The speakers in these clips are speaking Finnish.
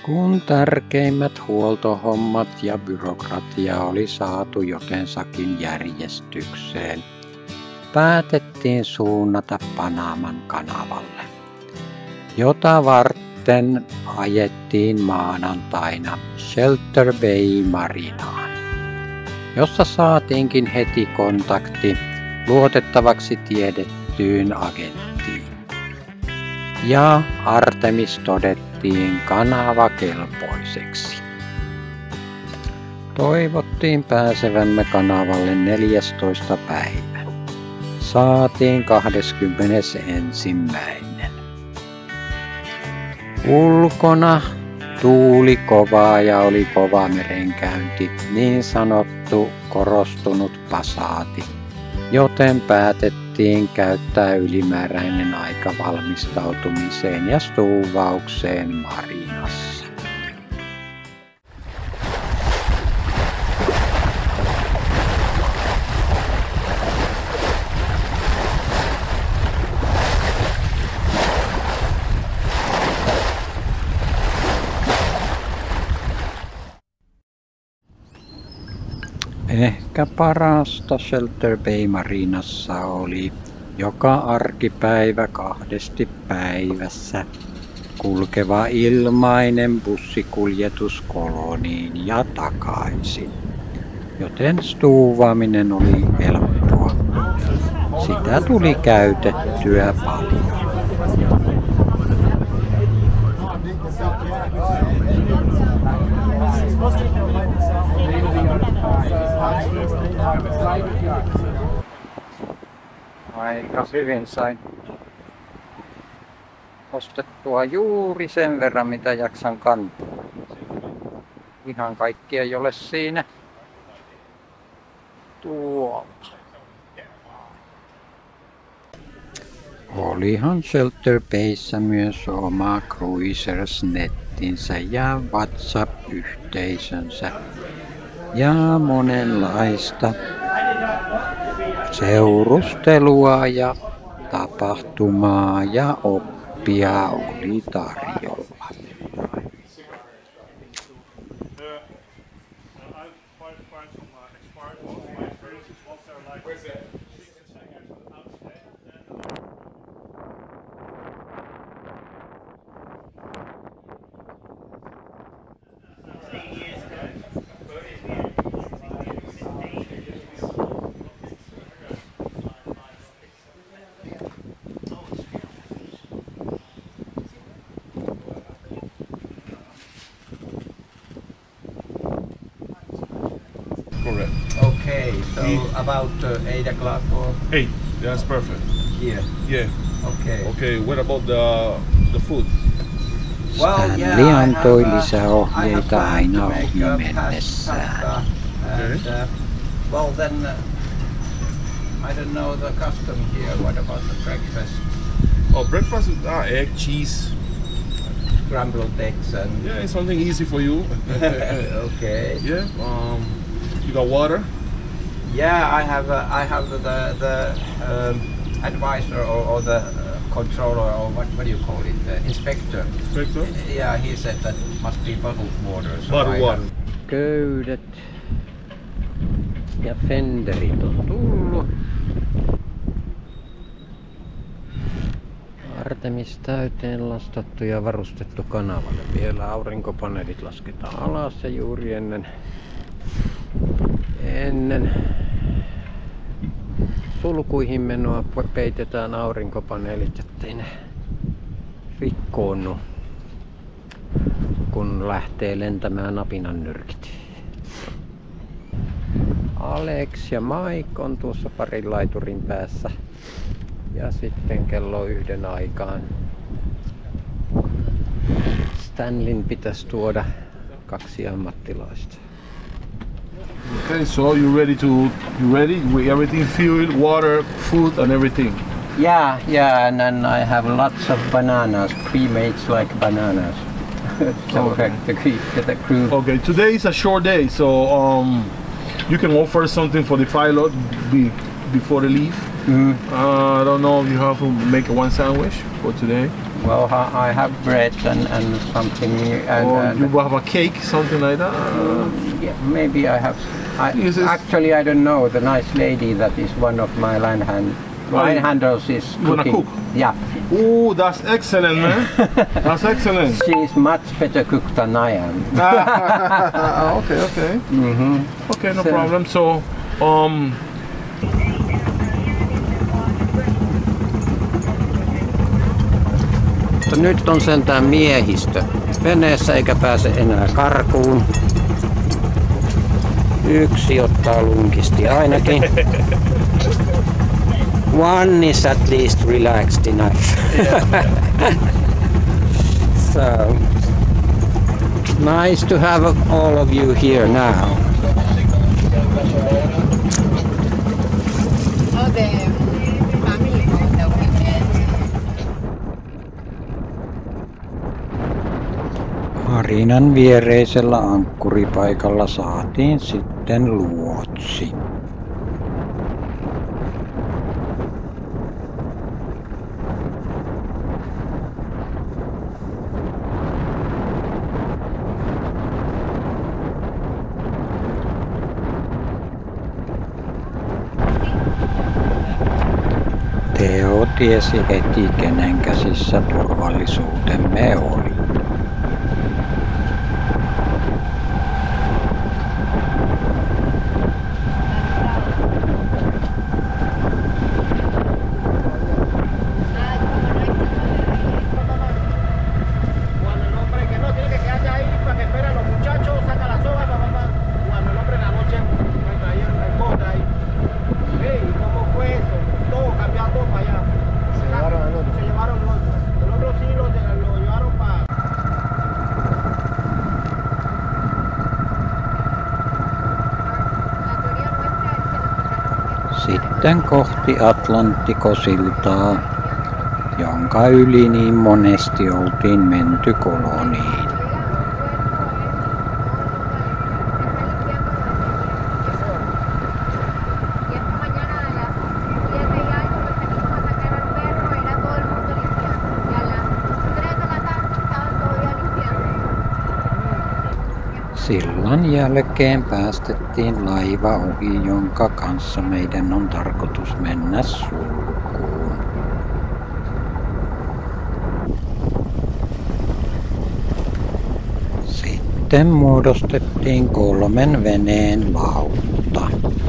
Kun tärkeimmät huoltohommat ja byrokratia oli saatu jotensakin järjestykseen, päätettiin suunnata Panaman kanavalle, jota varten ajettiin maanantaina Shelter Bay Marinaan, jossa saatiinkin heti kontakti luotettavaksi tiedettyyn agenttiin. Ja Artemis todettiin kanavakelpoiseksi. Toivottiin pääsevämme kanavalle 14. päivä. Saatiin 21. Ulkona tuuli kovaa ja oli kova merenkäynti, niin sanottu korostunut pasaati, joten päätettiin käyttää ylimääräinen aika valmistautumiseen ja stuuvaukseen marinassa. Ehkä parasta Shelter Bay Marinassa oli joka arkipäivä 2 päivässä kulkeva ilmainen bussikuljetus koloniin ja takaisin, joten stuuvaaminen oli helppoa. Sitä tuli käytettyä paljon. Aika hyvin sain ostettua juuri sen verran, mitä jaksan kantaa. Ihan kaikki ei ole siinä. Tuolta. Olihan Shelter Bayssä myös oma Cruisers-nettinsä ja WhatsApp-yhteisönsä ja monenlaista seurustelua ja tapahtumaa ja oppia oli tarjolla. Correct. Okay, so about 8 o'clock or 8. That's perfect. here. Yeah. Okay. Okay. What about the food? Stanley antoi lisäohjeita aina ohi mennessään. And, well then, I don't know the custom here. What about the breakfast? Oh, breakfast is egg, cheese. Scrambled eggs and... Yeah, it's something easy for you. Okay. Yeah. You got water? Yeah, I have the advisor or the controller or what do you call it? The inspector. Inspector? Yeah, he said that must be bottled water. So Bottled I water. Köydet ja fenderit on tullut. Artemis täyteen lastattu ja varustettu kanavalle. Vielä aurinkopaneelit lasketaan alas ja juuri ennen sulkuihin menoa peitetään aurinkopaneelit, ettei ne rikkoonnu, kun lähtee lentämään apinan nyrkit. Alex ja Mike on tuossa parin laiturin päässä. Ja sitten kello 1 aikaan Stanleyn pitäisi tuoda 2 ammattilaista. Okay, so you ready? With everything, fuel, water, food, and everything. Yeah, and then I have lots of bananas, pre-made like bananas. So Okay. the crew. Okay, today is a short day, so you can offer something for the pilot before they leave. I don't know if you have to make one sandwich for today. Well, I have bread and something. Or you have a cake, something like that? Yeah, maybe I have. Actually, I don't know. The nice lady that is one of my line handles is gonna cooking. cook? Yeah. Oh, that's excellent, man. That's excellent. She is much better cook than I am. Okay. Mm-hmm. Okay, no problem. So, Mutta nyt on sentään miehistö veneessä eikä pääse enää karkuun. Yksi ottaa lunkisti ainakin. One is at least relaxed enough. So nice to have all of you here now. Marinan viereisellä ankkuripaikalla saatiin sitten luotsi. Teo tiesi heti, kenen käsissä turvallisuutemme oli. Sitten kohti Atlanttikosiltaa, jonka yli niin monesti oltiin menty koloniin. Sillan jälkeen päästettiin laiva ohi, jonka kanssa meidän on tarkoitus mennä sulkuun. Sitten muodostettiin 3 veneen lautta.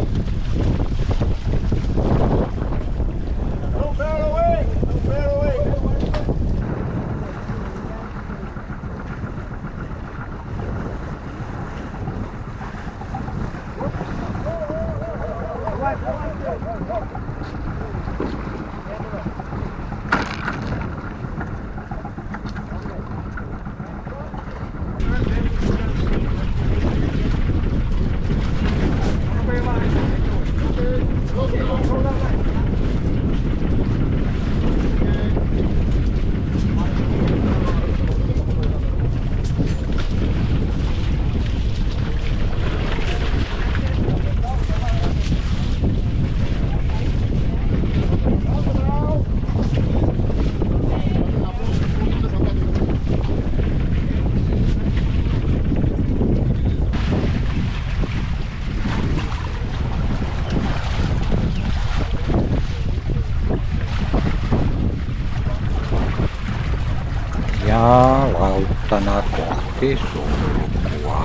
Ja lauttana kohti sulkua.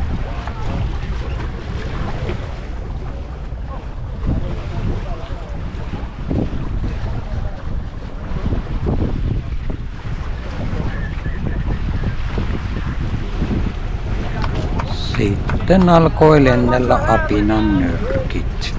Sitten alkoi lennellä apinan nyrkit.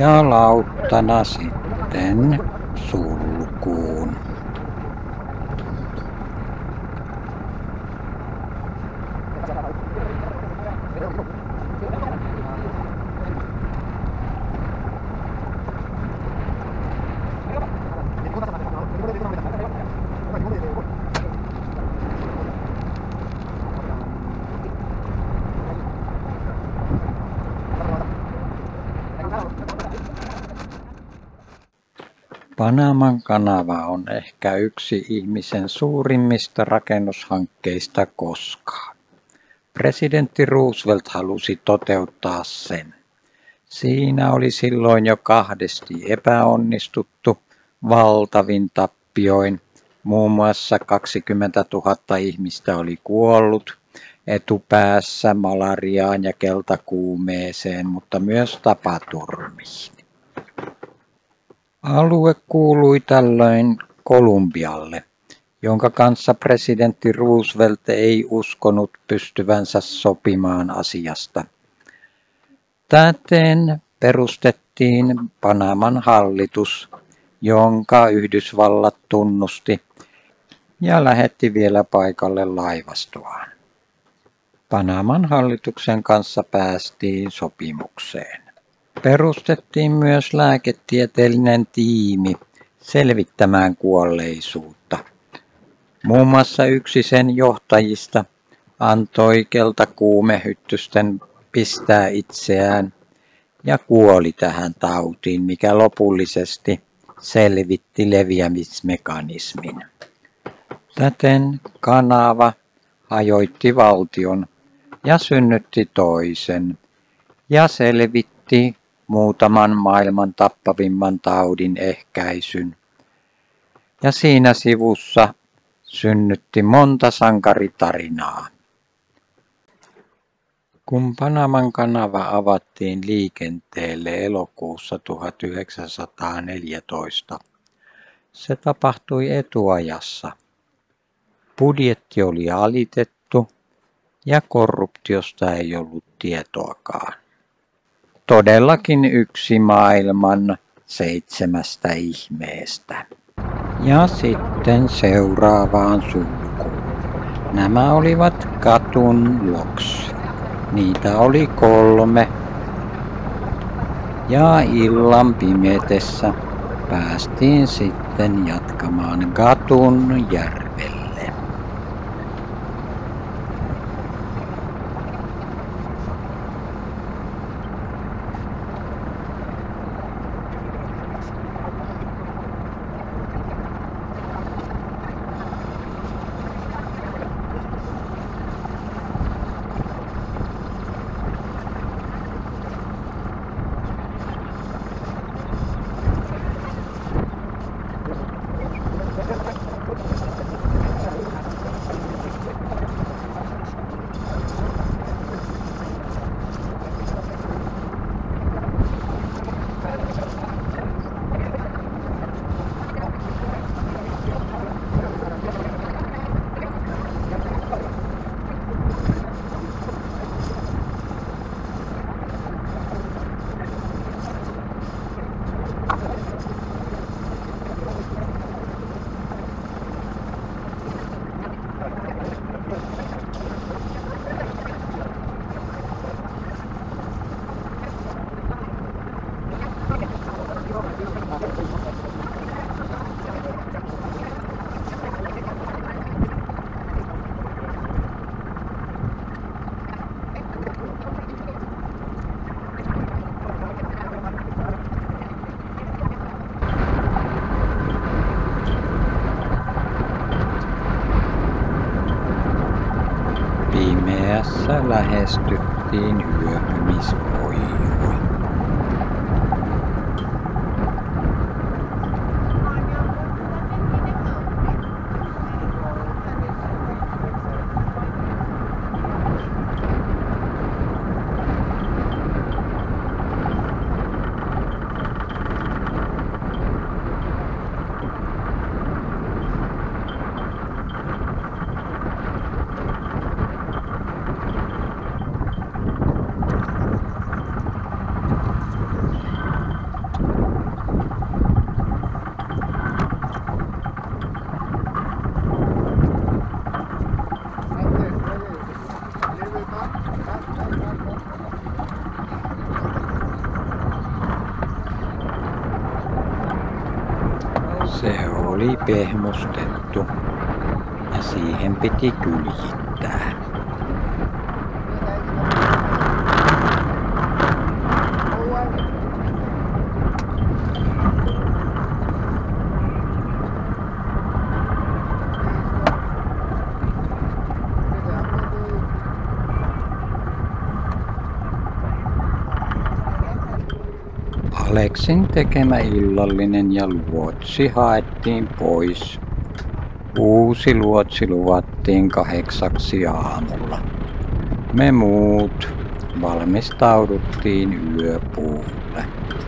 ja lauttana sitten sulkuun. Panaman kanava on ehkä yksi ihmisen suurimmista rakennushankkeista koskaan. Presidentti Roosevelt halusi toteuttaa sen. Siinä oli silloin jo kahdesti epäonnistuttu valtavin tappioin. Muun muassa 20 000 ihmistä oli kuollut etupäässä malariaan ja keltakuumeeseen, mutta myös tapaturmiin. Alue kuului tällöin Kolumbialle, jonka kanssa presidentti Roosevelt ei uskonut pystyvänsä sopimaan asiasta. Täten perustettiin Panaman hallitus, jonka Yhdysvallat tunnusti ja lähetti vielä paikalle laivastoaan. Panaman hallituksen kanssa päästiin sopimukseen. Perustettiin myös lääketieteellinen tiimi selvittämään kuolleisuutta. Muun muassa yksi sen johtajista antoi keltakuumehyttysten pistää itseään ja kuoli tähän tautiin, mikä lopullisesti selvitti leviämismekanismin. Täten kanava hajoitti valtion ja synnytti toisen ja selvitti muutaman maailman tappavimman taudin ehkäisyn. Ja siinä sivussa synnytti monta sankaritarinaa. Kun Panaman kanava avattiin liikenteelle elokuussa 1914, se tapahtui etuajassa. Budjetti oli alitettu ja korruptiosta ei ollut tietoakaan. Todellakin yksi maailman 7 ihmeestä. Ja sitten seuraavaan sulkuun. Nämä olivat Gatun Locks. Niitä oli 3. Ja illan pimetessä päästiin sitten jatkamaan Gatun järvelle. Pimeässä lähestyttiin yöpymisvoimaa. pehmustettu ja siihen piti kyljittää. Aleksin tekemä illallinen ja luotsi haettiin pois. Uusi luotsi luvattiin 8 aamulla. Me muut valmistauduttiin yöpuulle.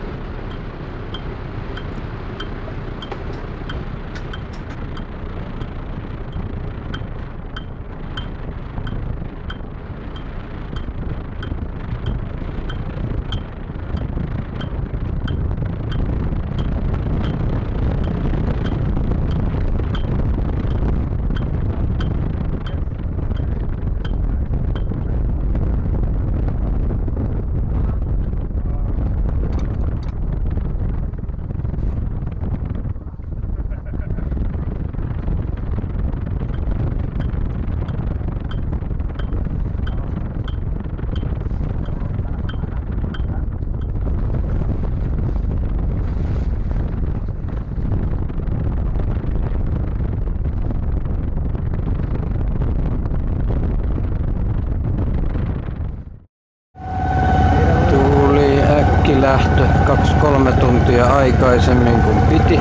Lähtö 2-3 tuntia aikaisemmin kuin piti.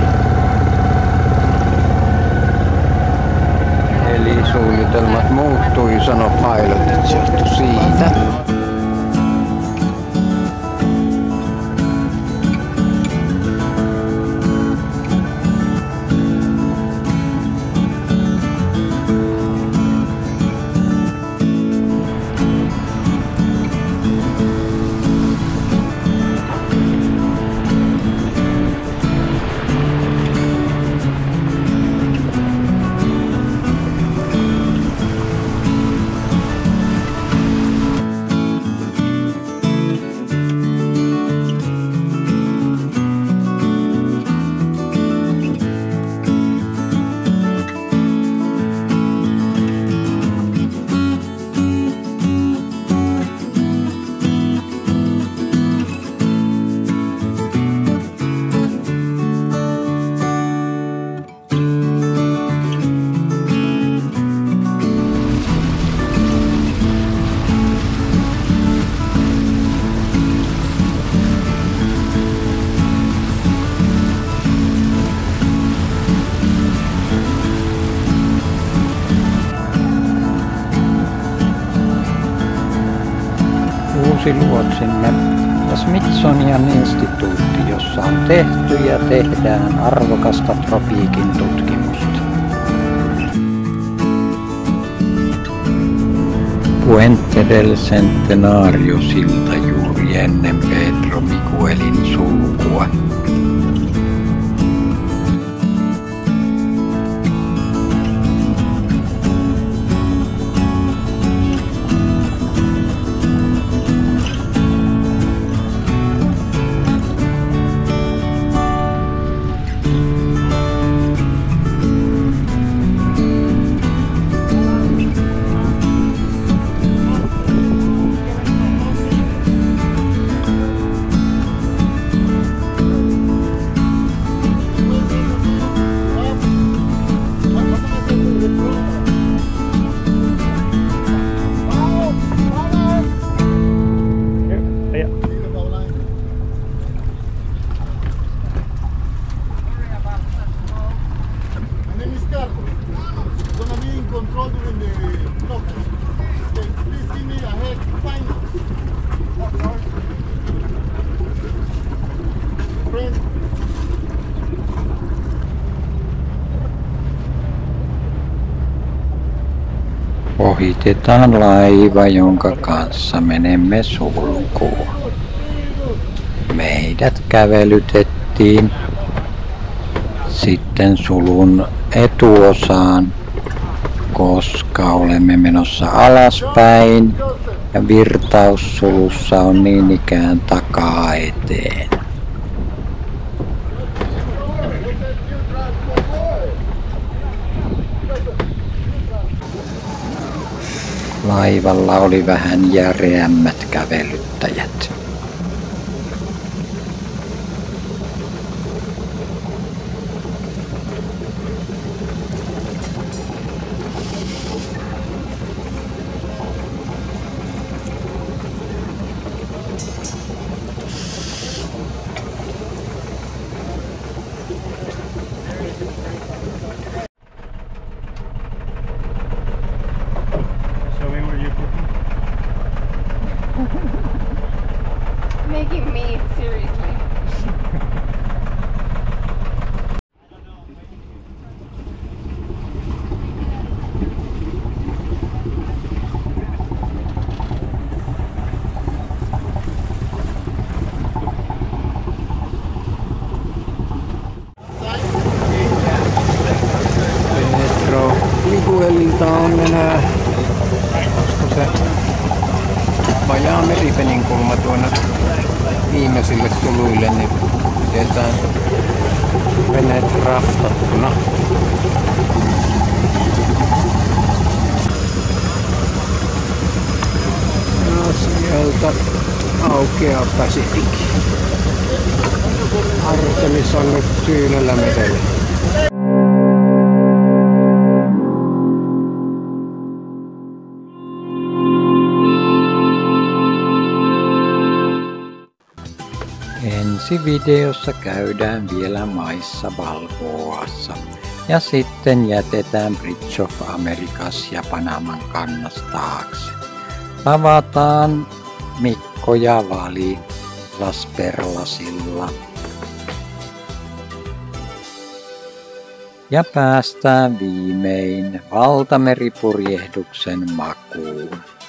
Eli suunnitelmat muuttui, sano pilotit, se johtui siitä. Uusi luotsimme Smithsonian instituutti, jossa on tehty ja tehdään arvokasta tropiikin tutkimusta. Puente del Centenario -silta juuri ennen Pedro Miguelin sulkua. Ohitetaan laiva, jonka kanssa menemme sulkuun. Meidät kävelytettiin sitten sulun etuosaan, koska olemme menossa alaspäin ja virtaussulussa on niin ikään takaa eteen. Laivalla oli vähän järeämmät kävelyttäjät. Making meat, seriously. Metro Liguelilta on enää, olisiko se vajaa Meripenin kulma tuonne viimeisille suluille, niin pidetään veneet raftattuna. Ja sieltä aukeaa Pacific. Artemis on nyt Tyynellä merellä. Ensi videossa käydään vielä maissa Balboassa ja sitten jätetään Bridge of Americas ja Panaman kannas taakse. Tavataan Mikko ja Vali Las Perlasilla ja päästään viimein valtameripurjehduksen makuun.